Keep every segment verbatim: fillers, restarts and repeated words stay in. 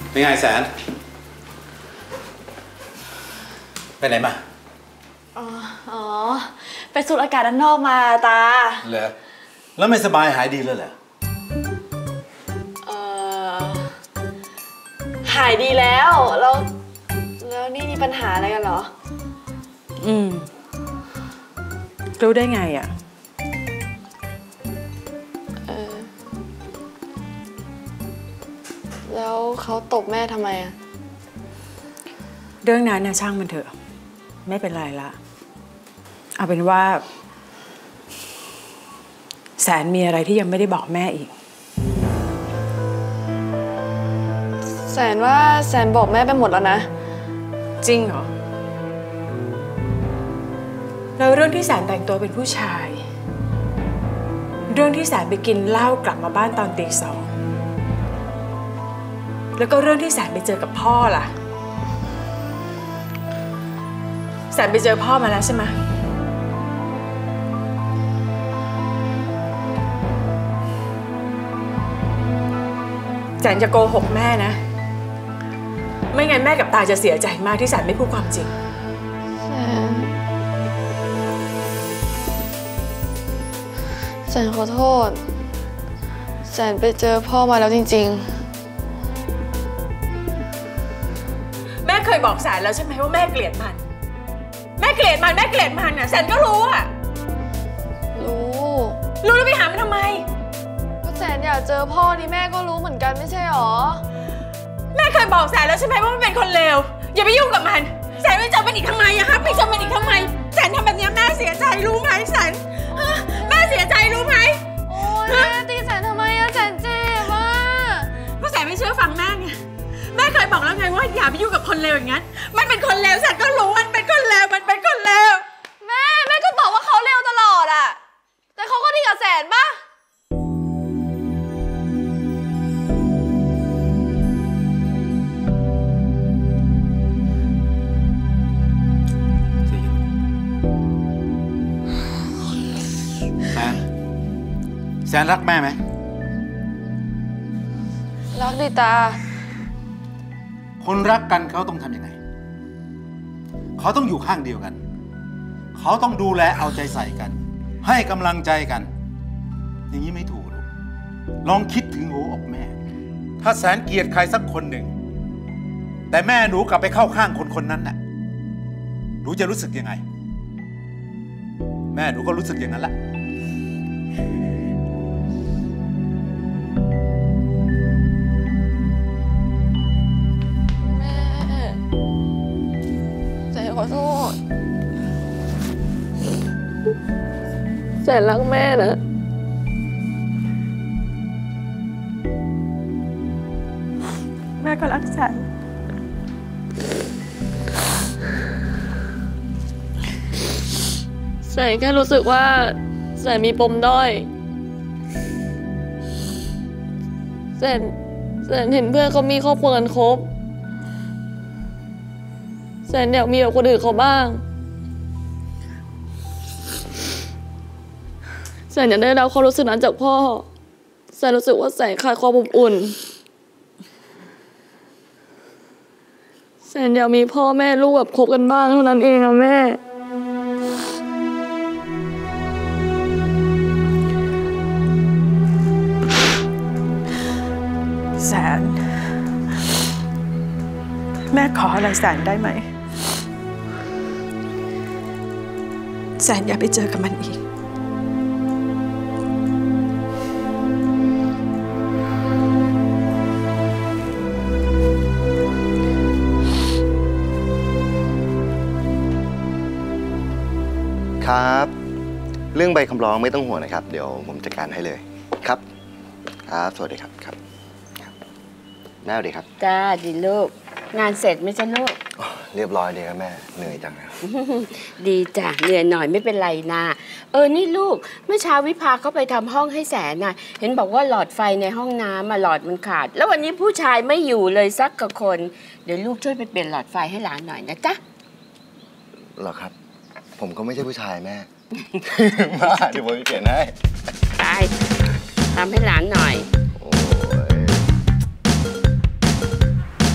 เป็นไงแสนไปไหนมาอ๋ออ๋อไปสูดอากาศด้านนอกมาตาเหรอแล้วไม่สบายหายดีแล้วเหรอเออหายดีแล้วแล้วแล้วนี่มีปัญหาอะไรกันเหรออืมรู้ได้ไงอ่ะเออแล้วเขาตบแม่ทำไมอ่ะเรื่องนั้นนะช่างมันเถอะไม่เป็นไรละเอาเป็นว่าแสนมีอะไรที่ยังไม่ได้บอกแม่อีกแสนว่าแสนบอกแม่ไปหมดแล้วนะจริงเหรอแล้วเรื่องที่แสนแต่งตัวเป็นผู้ชายเรื่องที่แสนไปกินเหล้ากลับมาบ้านตอนตีสองแล้วก็เรื่องที่แสนไปเจอกับพ่อล่ะแสนไปเจอพ่อมาแล้วใช่ไหมแสนจะโกหกแม่นะไม่งั้นแม่กับตาจะเสียใจมากที่แสนไม่พูดความจริงแสนแสนขอโทษแสนไปเจอพ่อมาแล้วจริงๆแม่เคยบอกแสนแล้วใช่ไหมว่าแม่เกลียดมันแม่เกลียดมันแม่เกลียดมันอ่ะแสนก็รู้อ่ะรู้รู้แล้วไปหามันทำไมก็แสนอยากเจอพ่อนี่แม่ก็รู้เหมือนกันไม่ใช่หรอแม่เคยบอกแสนแล้วใช่ไหมว่ามันเป็นคนเลวอย่าไปยุ่งกับมันแสนไปเจอมันอีกทำไมอะคะไปเจอมันอีกทำไมแสนทำแบบนี้แม่เสียใจรู้ไหมแสนแม่เสียใจรู้ไหมโอ๊ยแม่ตีแสนทำไมอะแสนเจ็บอะเพราะแสนไม่เชื่อฟังแม่ไงแม่เคยบอกแล้วไงว่าอย่าไปยุ่งกับคนเลวอย่างนั้นมันเป็นคนเลวแสนก็รู้มันเป็นคนเลวมันเป็นคนเลวแม่แม่ก็บอกว่าเขาเลวตลอดอะแต่เขาก็ดีกับแสนปะแสนรักแม่ไหมรักดิตาคนรักกันเขาต้องทำยังไงเขาต้องอยู่ข้างเดียวกันเขาต้องดูแลเอาใจใส่กันให้กำลังใจกันอย่างนี้ไม่ถูกหรอกลองคิดถึงหัวอกแม่ถ้าแสนเกลียดใครสักคนหนึ่งแต่แม่หนูกลับไปเข้าข้างคนคนนั้นน่ะหนูจะรู้สึกยังไงแม่หนูก็รู้สึกอย่างนั้นแหละขอโทษแสนรักแม่นะแม่ก็รักแสนแสนแค่รู้สึกว่าแสนมีปมด้อยแสนแสนเห็นเพื่อนเขามีครอบครัวกันครบแสนอยากมีแบบคนอื่นเขาบ้างแสนอยากได้รับความรู้สึกนั้นจากพ่อแสนรู้สึกว่าแสนขาดความอบอุ่นแสนอยากมีพ่อแม่ลูกแบบคบกันบ้างเท่านั้นเองอะแม่แสนแม่ขออะไรแสนได้ไหมแสนอย่าไปเจอกับมันอีกครับเรื่องใบคำร้องไม่ต้องห่วงนะครับเดี๋ยวผมจัดการให้เลยครับครับสวัสดีครับครับแม่สวัสดีครับจ้าดีลูกงานเสร็จไหมจ๊ะลูกเรียบร้อยดีครับแม่เหนื่อยจังนะดีจ้ะเหนื่อยหน่อยไม่เป็นไรนะเออนี่ลูกเมื่อเช้าวิภาเขาไปทำห้องให้แสนน่ะเห็นบอกว่าหลอดไฟในห้องน้ำมาหลอดมันขาดแล้ววันนี้ผู้ชายไม่อยู่เลยสักกับคนเดี๋ยวลูกช่วยไปเปลี่ยนหลอดไฟให้หลานหน่อยนะจ๊ะหรอครับผมก็ไม่ใช่ผู้ชายแม่มาเดี๋ยวผมไปเปลี่ยนให้ไปทำให้หลานหน่อยโอ้ย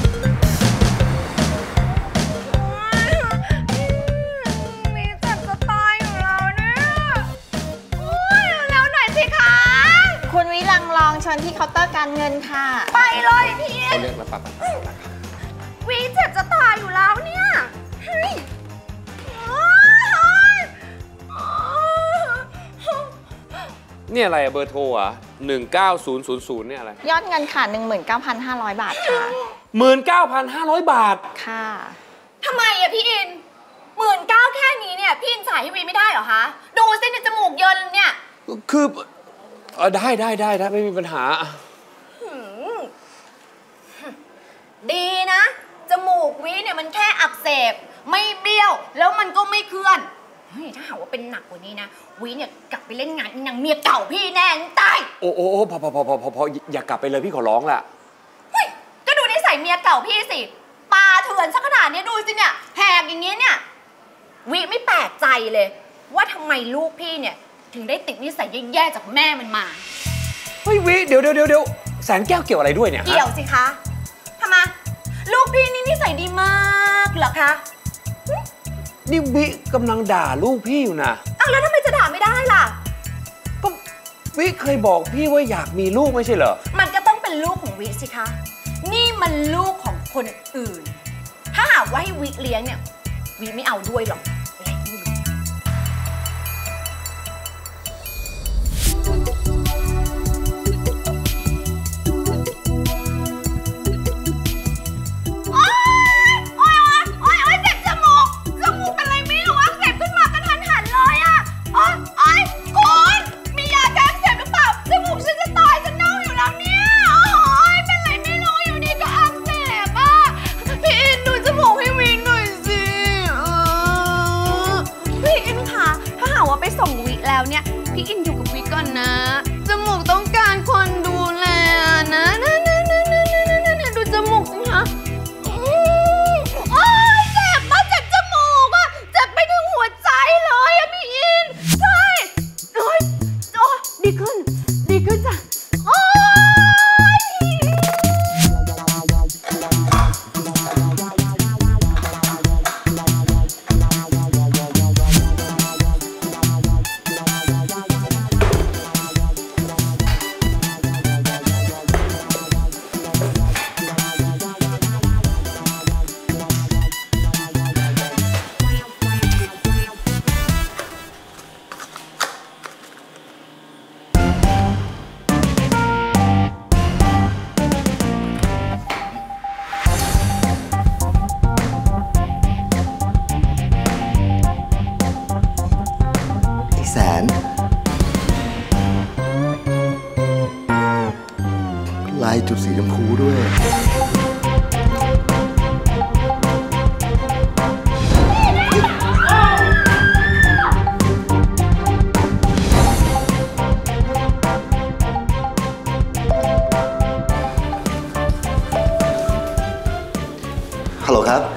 ร์การเงินค่ะไปเลยพี่อิเขานเรียกแล้วปั๊บวีเจ็บจะตายอยู่แล้วเนี่ยเฮ้ยเนี่ยอะไรอะเบอร์โทรอ่ะหนึ่งเก้าศูนย์ศูนย์ศูนย์เนี่ยอะไรยอดเงินค่ะ หนึ่งหมื่นเก้าพันห้าร้อย บาทค่ะหมื่นเก้าพันห้าร้อยบาทค่ะทำไมอะพี่อินหมื่นเก้าแค่นี้เนี่ยพี่อินจ่ายให้วีไม่ได้เหรอคะดูสิในจมูกเยินเนี่ยคือเออได้ได้ได้ได้ไม่มีปัญหาดีนะจมูกวีเนี่ยมันแค่อักเสบไม่เบี้ยวแล้วมันก็ไม่เคลื่อนเฮ้ยถ้าหากว่าเป็นหนักกว่านี้นะวีเนี่ยกลับไปเล่นงานอีนางเมียเก่าพี่แน่ตายโอ้โอ้พอพอพอพอพอพออย่ากลับไปเลยพี่ขอร้องละเฮ้ยก็ดูนิสัยเมียเก่าพี่สิปาเถื่อนสักขนาดนี้ดูสิเนี่ยแหกอย่างนี้เนี่ยวีไม่แปลกใจเลยว่าทำไมลูกพี่เนี่ยถึงได้ติดนิสัยแย่ๆจากแม่มันมาเฮ้ยวิเดี๋ยวเดี๋ยวเดี๋ยวเดี๋ยวแสนแก้วเกี่ยวอะไรด้วยเนี่ยเกี่ยวสิคะทำไมลูกพี่นี่นิสัยดีมากเหรอคะนี่วิกำลังด่าลูกพี่อยู่นะอ้าวแล้วทำไมจะด่าไม่ได้ล่ะก็วิเคยบอกพี่ว่าอยากมีลูกไม่ใช่เหรอมันก็ต้องเป็นลูกของวิสิคะ นี่มันลูกของคนอื่น ถ้าหากว่าให้วิเลี้ยงเนี่ยวิไม่เอาด้วยหรอกอะไรไม่รู้โอ๊ยโอ๊ยโอ๊ยโอ๊ยเจ็บจมูก จมูกเป็นอะไรไม่รู้อักเสบขึ้นมากระทันหันเลยอะโอ๊ยโอ๊ยคุณมียาแก้อักเสบหรือเปล่า จมูกฉันจะตายจะเน่าอยู่แล้วเนี่ยโอ๊ยเป็นอะไรไม่รู้อยู่ดีก็อักเสบอะพี่อินดูจมูกให้วิหน่อยสิเออพี่อินคะถ้าหากว่าไปส่งวิแล้วเนี่ยพี่อินอยู่กับวิก่อนนะ จมูกต้องการคนดูแลนะนะนะนะนะนะนะดูจมูกสิคะอืมโอ๊ยเจ็บมากเจ็บจมูกอะเจ็บไปถึงหัวใจเลยอะพี่อินใช่โอ๊ยโอ๊ยดีขึ้นดีขึ้นจ้ะโอ๊ยพี่แสน ลายจุดสีชมพูด้วย ฮัลโหลครับ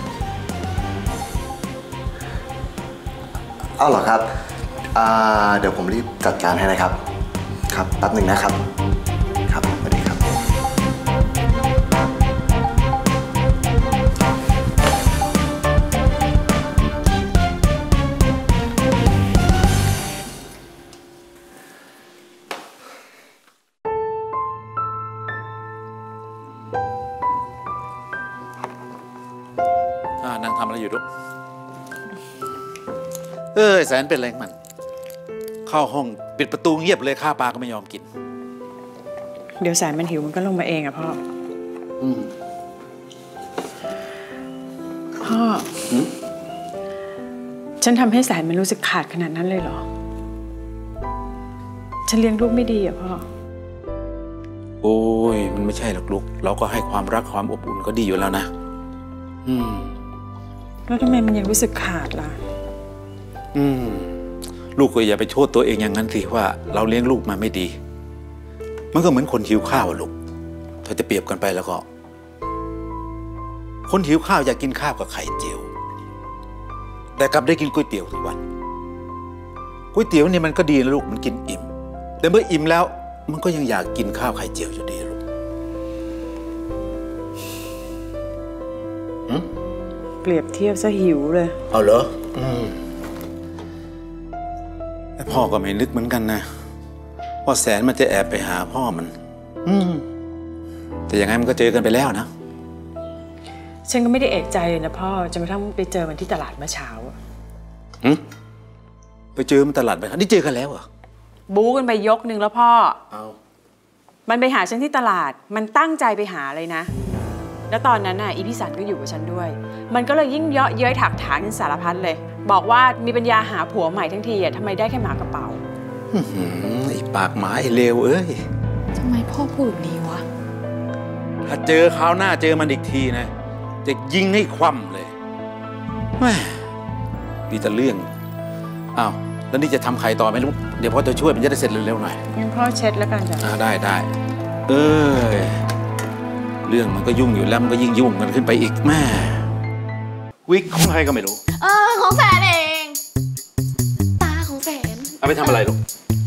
อ้าวเหรอครับอ่าเดี๋ยวผมรีบจัดการให้นะครับ ครับแป๊บหนึ่งนะครับ ครับสวัสดีครับอ่านางทำอะไรอยู่ลูกเออแสนเป็นอะไรของมัน เข้าห้องปิดประตูเงียบเลยข้าวปลาก็ไม่ยอมกินเดี๋ยวแสนมันหิวมันก็ลงมาเองอะพ่ออืมพ่อ ฉันทำให้แสนมันรู้สึกขาดขนาดนั้นเลยเหรอ ฉันเลี้ยงลูกไม่ดีอะพ่อโอ้ยมันไม่ใช่หรอกลูกเราก็ให้ความรักความอบอุ่นก็ดีอยู่แล้วนะอืมแล้วทำไมมันยังรู้สึกขาดล่ะอืมลูกก็อย่าไปโทษตัวเองอย่างนั้นสิว่าเราเลี้ยงลูกมาไม่ดี มันก็เหมือนคนหิวข้าวอะลูกถ้าจะเปรียบกันไปแล้วก็ คนหิวข้าวอยากกินข้าวกับไข่เจียว แต่กลับได้กินก๋วยเตี๋ยวทุกวันก๋วยเตี๋ยวเนี่ยมันก็ดีนะลูกมันกินอิ่ม แต่เมื่ออิ่มแล้วมันก็ยังอยากกินข้าวไข่เจียวอยู่ดีลูกหืมเปรียบเทียบซะหิวเลยเอาเหรออืมแต่พ่อก็ไม่นึกเหมือนกันนะว่าแสนมันจะแอบไปหาพ่อมันอืมแต่อย่างไงมันก็เจอกันไปแล้วนะฉันก็ไม่ได้เอกใจเลยนะพ่อจนกระทั่งไปเจอมันที่ตลาดเมื่อเช้าอะหืมไปเจอมันตลาดไปครับนี่เจอกันแล้วเหรอบู๊กันไปยกนึงแล้วพ่อเอามันไปหาฉันที่ตลาดมันตั้งใจไปหาเลยนะแล้วตอนนั้นน่ะอีพี่สันก็อยู่กับฉันด้วยมันก็เลยยิ่งเยาะเย้ยถักถางกันสารพัดเลยบอกว่ามีปัญญาหาผัวใหม่ทั้งทีอ่ะทำไมได้แค่หมากระเป๋าอื้อหือไอ้ปากหมาไอ้เลวเอ้ยทำไมพ่อพูดแบบนี้วะถ้าเจอคราวหน้าเจอมันอีกทีนะจะยิงให้คว่ำเลยแม่มีแต่เรื่องอ้าวแล้วนี่จะทำใครต่อไหมลูกเดี๋ยวพ่อจะช่วยมันจะได้เสร็จเร็วๆหน่อยงั้นพ่อเช็ดแล้วกันจ้ะอ่าได้ได้เออเรื่องมันก็ยุ่งอยู่แล้วมันก็ยิ่งยุ่งกันขึ้นไปอีกแม่วิกของใครก็ไม่รู้เออของแฟนเอง ตาของแฟนเอาไปทำอะไรลูก